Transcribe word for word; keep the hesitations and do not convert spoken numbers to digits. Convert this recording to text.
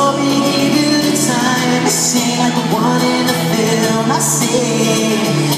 story, give you the time to sing like the one in the film. I sing